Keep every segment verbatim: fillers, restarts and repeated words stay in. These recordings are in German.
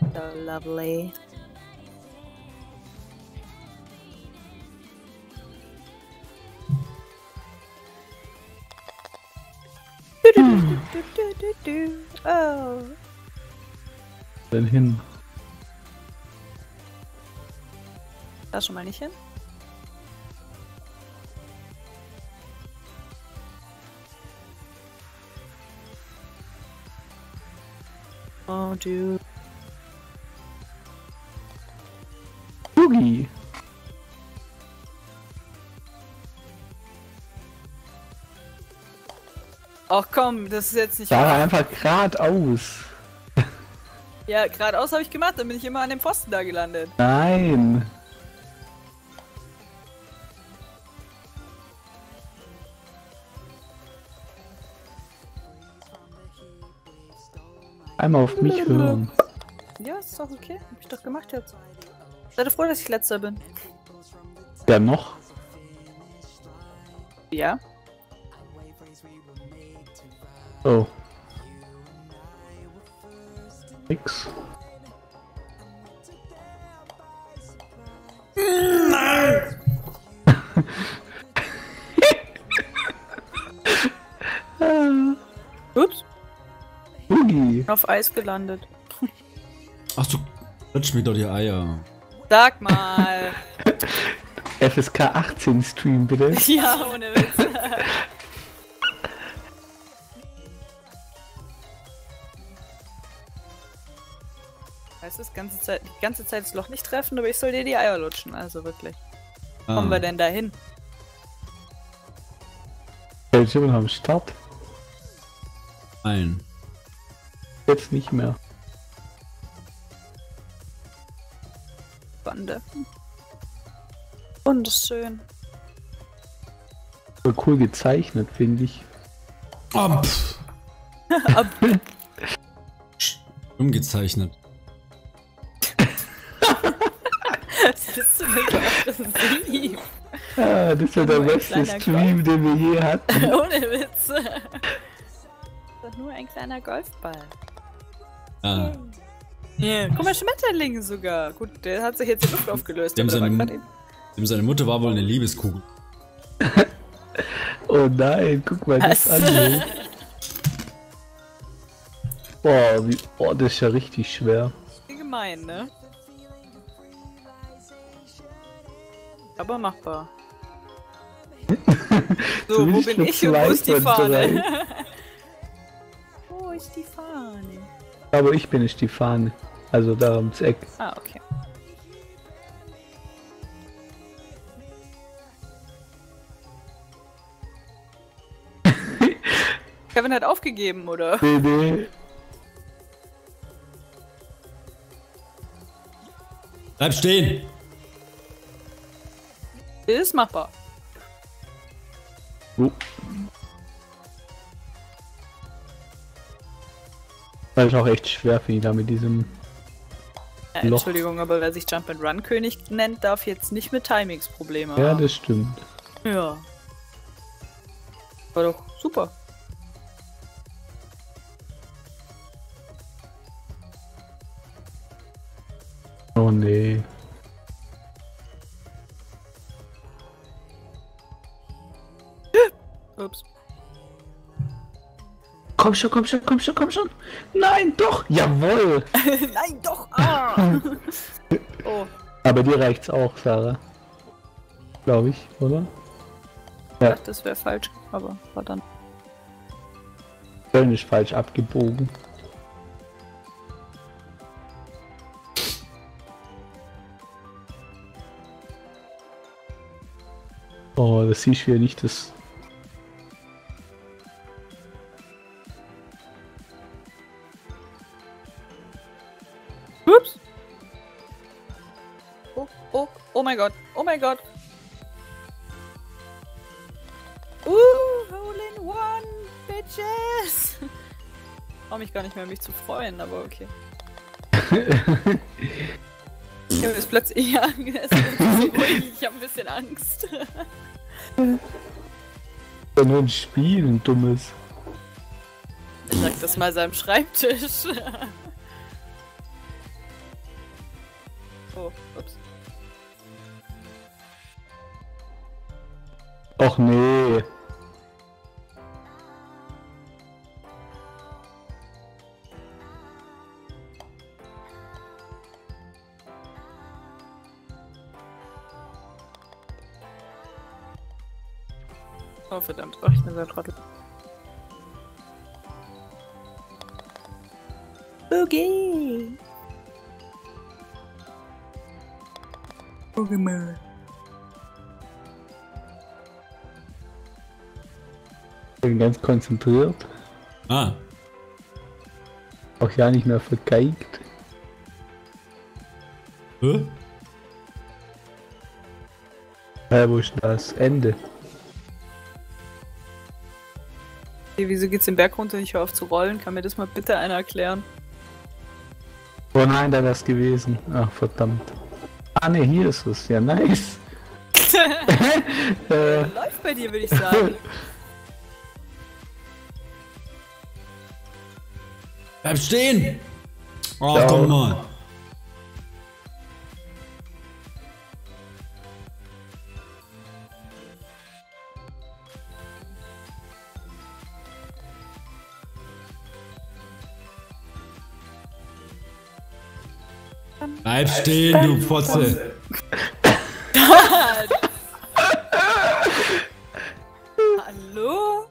So lovely. Hm. Oh. Denn hin. Da schon mal nicht hin? Oh, dude. Boogie. Ach komm, das ist jetzt nicht Da wahr. einfach geradeaus. Ja, geradeaus habe ich gemacht, dann bin ich immer an dem Pfosten da gelandet. Nein. Einmal auf mich hören. Ja, ist doch okay. Hab ich doch gemacht jetzt. Seid froh, dass ich letzter bin. Wer noch? Ja. Oh. Nix. Ups. Boogie. Auf Eis gelandet. Ach du, lutsch mir doch die Eier. Sag mal. F S K achtzehn Stream, bitte. Ja, ohne Witz. Weißt du, das ganze Zeit, die ganze Zeit das Loch nicht treffen, aber ich soll dir die Eier lutschen, also wirklich. Ah. Kommen wir denn da hin? Ja, ich bin am Start. Ein. Jetzt nicht mehr. Bande. Wunderschön. Voll cool gezeichnet, finde ich. Oh, pff. Umgezeichnet. Was ist denn so aggressiv? Ah, das war der Nur ein beste kleiner Stream, den wir je hatten. Ohne Witz. Das ist doch nur ein kleiner Golfball. Ah. Yeah. Guck mal, Schmetterling sogar. Gut, der hat sich jetzt in Luft aufgelöst. Dem aber seine, war grad eben- dem seine Mutter war wohl eine Liebeskugel. Oh nein, guck mal das Was? an. Boah, wie, boah, das ist ja richtig schwer. Wie gemein, ne? Aber machbar. So, Du wo bist bin schon ich und wo ist die zwei von Fahne? Wo ist die Fahne? Aber ich bin nicht die Fahne. Also da ums Eck. Ah, okay. Kevin hat aufgegeben, oder? Nee, nee. Bleib stehen! Ist machbar. Oh. Das ist auch echt schwer für ihn da mit diesem... Ja, Loch. Entschuldigung, aber wer sich Jump-and-Run-König nennt, darf jetzt nicht mit Timings Probleme Ja, haben. das stimmt. Ja. War doch super. Oh nee. Ups. Komm schon, komm schon, komm schon, komm schon. Nein, doch. Jawohl. Nein, doch! Ah! Oh. Aber dir reicht's auch, Sarah. Glaube ich, oder? Ja. Das wäre falsch, aber war dann. Köln ist falsch abgebogen. Oh, das siehst du ja nicht, das... Ups! Oh, oh, oh mein Gott, oh mein Gott! Uh, hole in one, bitches! Brauche mich gar nicht mehr, mich zu freuen, aber okay. Ich habe jetzt plötzlich ja, es ist so ruhig, ich habe ein bisschen Angst. Ja, nur ein Spiel, ein dummes. Er sagt das mal seinem Schreibtisch. Oh, ups. Och nee. Oh verdammt, oh, ich bin so ein Trottel. Boogie! Boogie Bin ganz konzentriert. Ah. Auch ja nicht mehr vergeigt. Hä? Äh, wo ist das Ende? Okay, wieso geht's den Berg runter? Ich höre auf zu rollen. Kann mir das mal bitte einer erklären? Oh nein, da wär's gewesen. Ach verdammt. Ah ne, hier ist es. Ja, nice. äh, Läuft bei dir, würde ich sagen. Bleib stehen! Oh, Ja. komm mal. Bleib stehen, du Fotze. Hallo?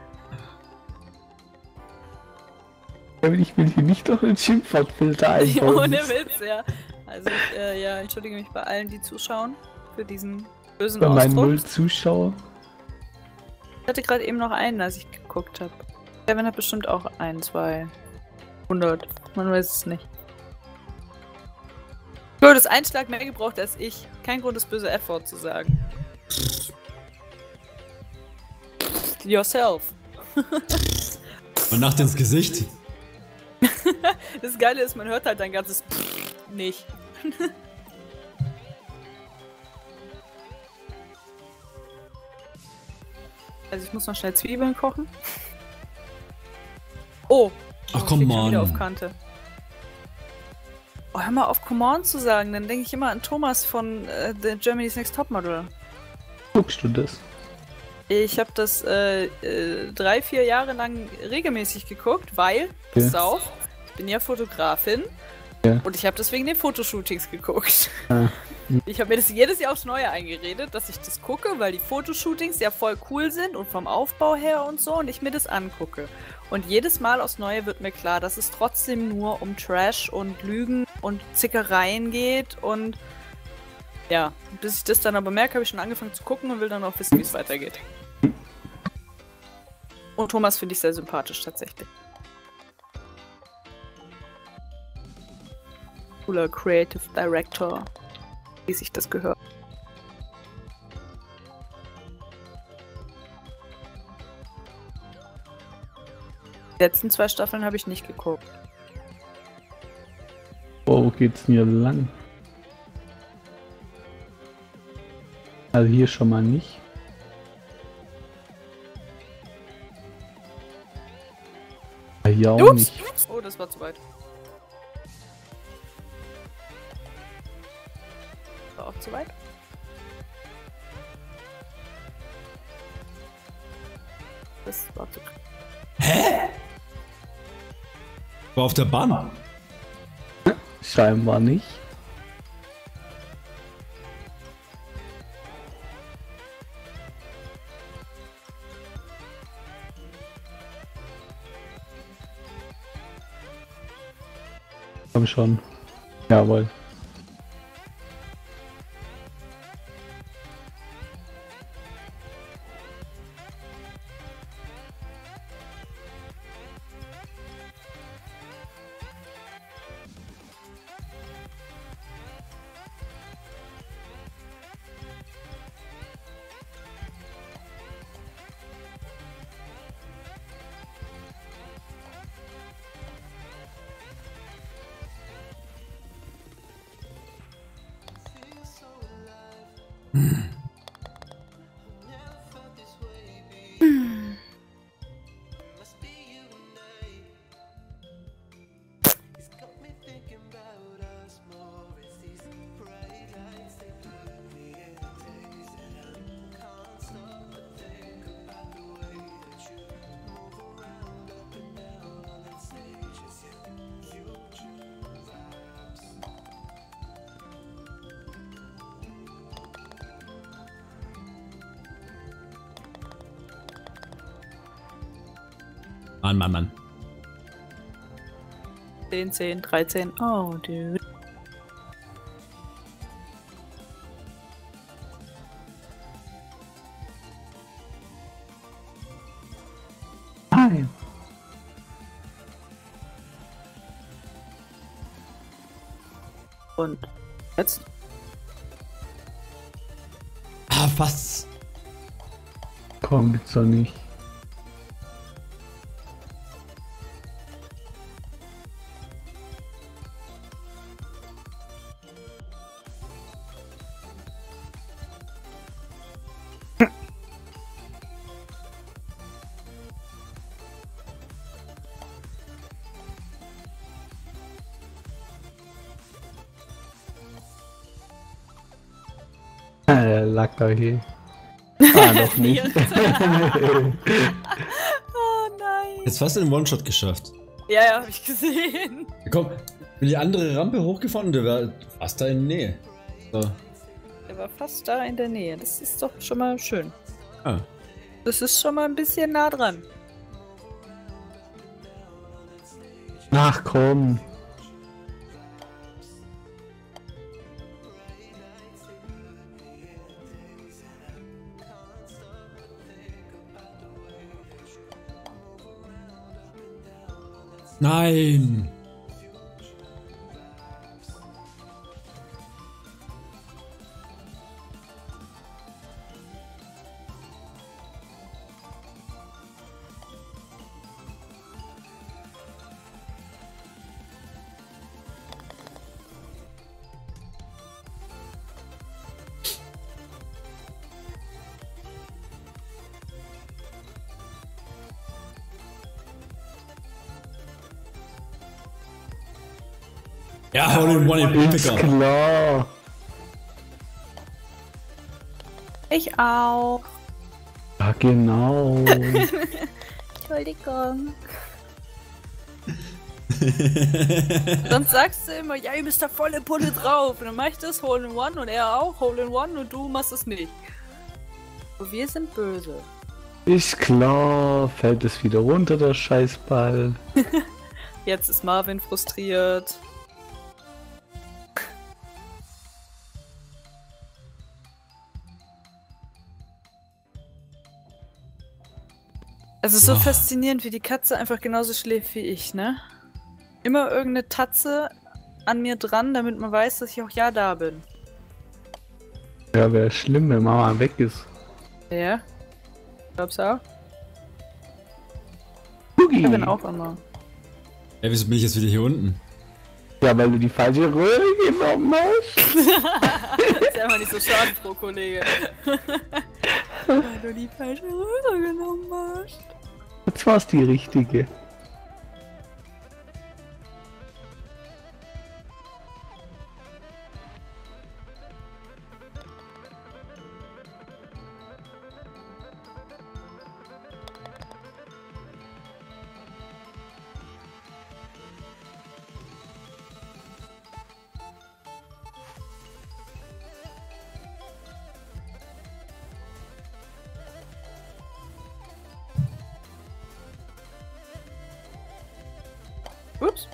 ich will hier nicht noch einen Schimpfwortfilter einbauen. Ohne Witz, ja. Also ich äh, ja, entschuldige mich bei allen, die zuschauen, für diesen bösen Bei meinen Ausdruck. null Zuschauer. Ich hatte gerade eben noch einen, als ich geguckt habe. Kevin hat bestimmt auch ein, zwei, hundert. Man weiß es nicht. Du hättest einen Schlag mehr gebraucht als ich. Kein Grund, das böse F-Wort zu sagen. Yourself. Und nach ins Gesicht. Das Geile ist, man hört halt dein ganzes nicht. Also ich muss noch schnell Zwiebeln kochen. Oh. Ach, ich komm, lieg schon wieder Mann. auf Kante. Oh, hör mal auf Come on zu sagen, dann denke ich immer an Thomas von äh, The Germany's Next Topmodel. Guckst du das? Ich habe das äh, äh, drei, vier Jahre lang regelmäßig geguckt, weil, Ja. pass auf, ich bin ja Fotografin Ja. und ich habe deswegen den Fotoshootings geguckt. Ah. Ich habe mir das jedes Jahr aufs Neue eingeredet, dass ich das gucke, weil die Fotoshootings ja voll cool sind und vom Aufbau her und so und ich mir das angucke. Und jedes Mal aufs Neue wird mir klar, dass es trotzdem nur um Trash und Lügen und Zickereien geht und ja, bis ich das dann aber merke, habe ich schon angefangen zu gucken und will dann auch wissen, wie es weitergeht. Und Thomas finde ich sehr sympathisch tatsächlich. Cooler Creative Director, wie sich das gehört. Die letzten zwei Staffeln habe ich nicht geguckt. Oh, wo geht's denn hier lang? Also hier schon mal nicht. Ah, hier auch Ups! nicht. Oh, das war zu weit. War auch zu weit. Das war zu weit. War auf der Bahn. Scheinbar nicht. Komm schon. Jawohl. Mann, Mann, Mann. zehn, zehn, dreizehn. Oh, dude. Nein. Und jetzt? Ah, was? Komm, jetzt doch nicht. Äh, lag da hier. Ah, doch nicht. Oh nein. Jetzt fast in den One-Shot geschafft. Ja, ja, hab ich gesehen. Komm, bin die andere Rampe hochgefahren und der war fast da in der Nähe. So. Der war fast da in der Nähe. Das ist doch schon mal schön. Ah. Das ist schon mal ein bisschen nah dran. Ach komm. Nein! Ja, hol den One in Ist Picker. klar. Ich auch. Ja, genau. Entschuldigung. Sonst sagst du immer, ja, ihr müsst da volle Pulle drauf. Und dann mach ich das Hole in One und er auch Hole in One und du machst es nicht. Und wir sind böse. Ist klar. Fällt es wieder runter, der Scheißball. Jetzt ist Marvin frustriert. Es ist so Oh. faszinierend, wie die Katze einfach genauso schläft wie ich, ne? Immer irgendeine Tatze an mir dran, damit man weiß, dass ich auch ja da bin. Ja, wäre schlimm, wenn Mama weg ist. Ja? Glaubst du auch? Boogie. Ich bin auch immer. Ey, wieso bin ich jetzt wieder hier unten? Ja, weil du die falsche Röhre genommen hast. Ist einfach nicht so schadenfroh, Kollege. Weil du die falsche Röhre genommen hast. Jetzt war's die richtige. Ups.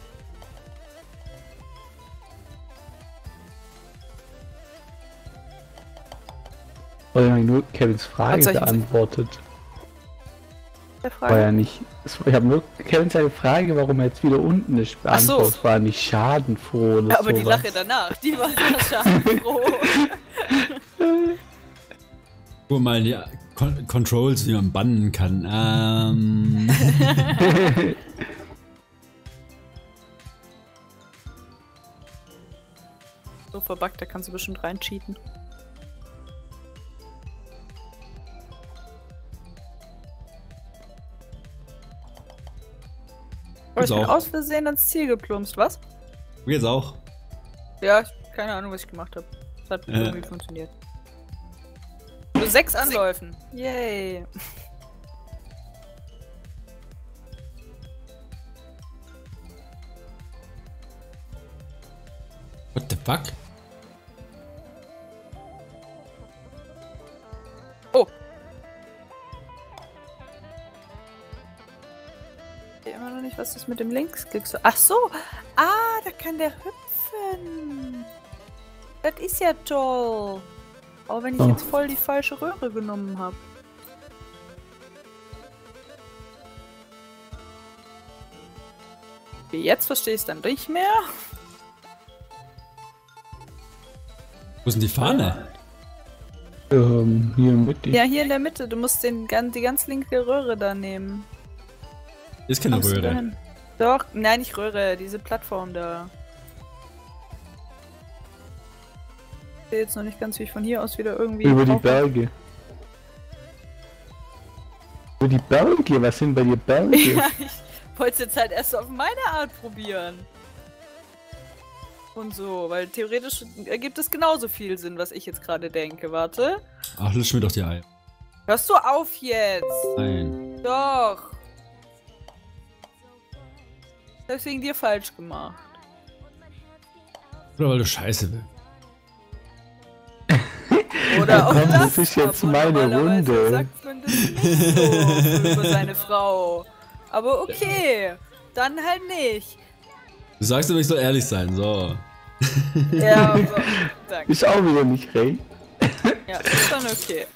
Oder habe ich nur Kevins Frage Was soll ich jetzt- beantwortet. Der War ja Frage. nicht. es- Ich habe nur Kevin seine Frage, warum er jetzt wieder unten ist, Ach so. beantwortet. Es war nicht schadenfroh oder Ja, aber die sowas. Lache danach, die war sehr schadenfroh. Guck mal, die Con Controls, wie man bannen kann. Ähm. So verbuggt, da kannst du bestimmt rein cheaten. Oh, ich Jetzt bin auch. aus Versehen ans Ziel geplumpst, was? Du jetzt auch. Ja, ich, keine Ahnung, was ich gemacht habe. Das hat Äh. irgendwie funktioniert. Nur sechs Anläufen. Yay. What the fuck? Oh. verstehe immer noch nicht, was das mit dem Linksklick so... Ach so! Ah, da kann der hüpfen! Das ist ja toll! Auch wenn ich Oh. jetzt voll die falsche Röhre genommen habe. Okay, jetzt verstehe ich es dann nicht mehr. Wo ist denn die Fahne? Ähm, hier in Mitte. Ja, hier in der Mitte. Du musst den, gan- die ganz linke Röhre da nehmen. Ist keine Kommst du Röhre. dahin? Doch, nein, nicht Röhre, diese Plattform da. Ich sehe jetzt noch nicht ganz, wie ich von hier aus wieder irgendwie... Über die drauf- Berge. Über die Berge? Was sind bei dir Berge? Ja, ich wollte es jetzt halt erst auf meine Art probieren. Und so, weil theoretisch ergibt es genauso viel Sinn, was ich jetzt gerade denke. Warte. Ach, lutsch mir doch die Ei. Hörst du auf jetzt? Nein. Doch. Das hab ich wegen dir falsch gemacht. Oder weil du Scheiße willst. Oder auch Komm, das. das ist jetzt aber meine normalerweise Runde. sagt man das nicht so über seine Frau. Aber okay, dann halt nicht. Du sagst aber, ich soll ehrlich sein, so. Ja, so, danke. Ist auch wieder nicht recht. Ja, ist dann okay.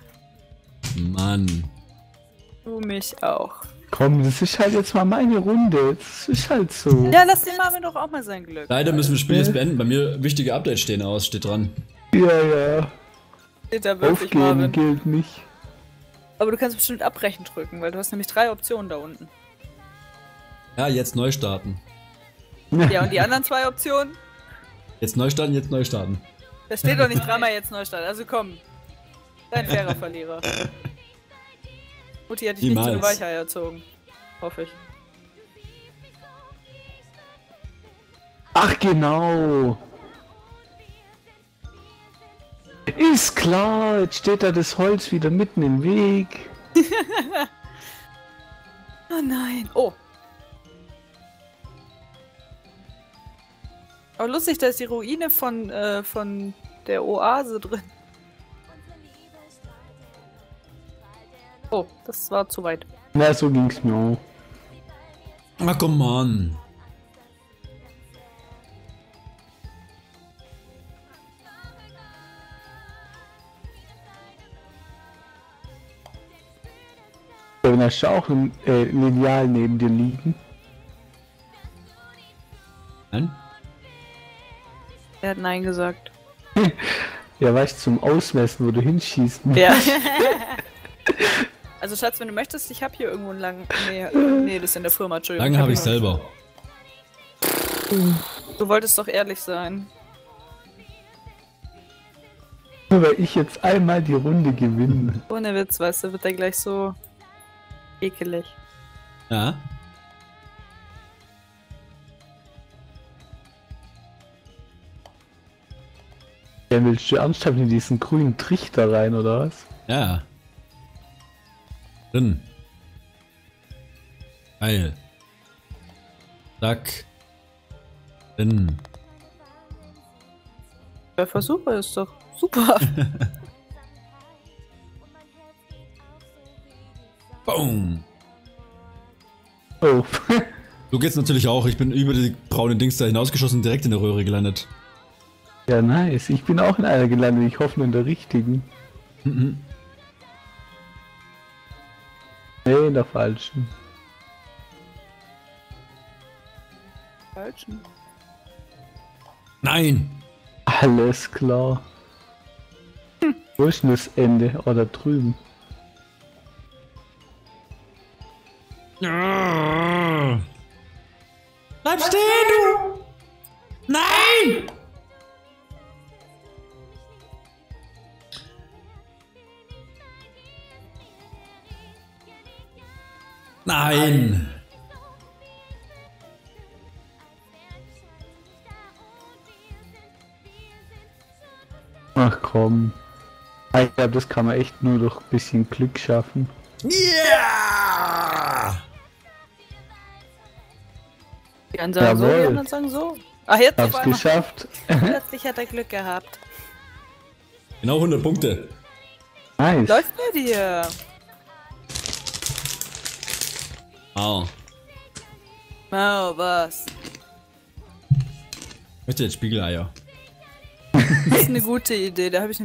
Mann. Du mich auch. Komm, das ist halt jetzt mal meine Runde. Das ist halt so. Ja, lass den Marvin doch auch mal sein Glück. Leider müssen wir das Spiel jetzt beenden. Bei mir wichtige Updates stehen aus, steht dran. Ja, ja. Steht da wirklich, Aufgeben Marvin. gilt nicht. Aber du kannst bestimmt abbrechen drücken, weil du hast nämlich drei Optionen da unten. Ja, jetzt neu starten. Ja, und die anderen zwei Optionen? Jetzt neu starten, jetzt neu starten. Da steht doch nicht dreimal jetzt Neustart. Also komm. Dein fairer Verlierer. Mutti hat dich nicht zu einem Niemals. Weichei erzogen. Hoffe ich. Ach genau. Ist klar, jetzt steht da das Holz wieder mitten im Weg. Oh nein. Oh. Aber lustig, da ist die Ruine von, äh, von der Oase drin. Oh, das war zu weit. Na, so ging's mir auch. Ach, komm on. Wenn hast du auch ein äh, Lineal neben dir liegen. Nein? Er hat Nein gesagt. Ja, weißt du, zum Ausmessen, wo du hinschießt. Ja. Also Schatz, wenn du möchtest, ich habe hier irgendwo einen langen... Nee, nee, das ist in der Firma, Entschuldigung. Lange habe ich noch- selber. Du wolltest doch ehrlich sein. Nur weil ich jetzt einmal die Runde gewinne. Ohne Witz, weißt du, wird er gleich so ekelig. Ja. Ja, willst du ernsthaft in diesen grünen Trichter rein, oder was? Ja. Drin. Geil. Zack. Drin. Der Versucher ist doch super. Boom. Oh. So geht's natürlich auch. Ich bin über die braune Dings da hinausgeschossen und direkt in der Röhre gelandet. Ja, nice. Ich bin auch in einer gelandet. Ich hoffe nur in der richtigen. Mhm. Nee, in der falschen. Falschen. Nein! Alles klar. Wo ist denn das Ende? Oh, da drüben. Bleib stehen, du! Nein! Nein! Ach komm. Ich glaube, das kann man echt nur durch ein bisschen Glück schaffen. Ja! Die einen sagen so, die Jawohl. anderen sagen so. Ach, jetzt auf Hab's einmal. geschafft. Plötzlich hat er Glück gehabt. Genau hundert Punkte. Nice. Läuft bei dir. Wow. Oh, was? Ich möchte jetzt Spiegeleier. Das ist eine gute Idee, da habe ich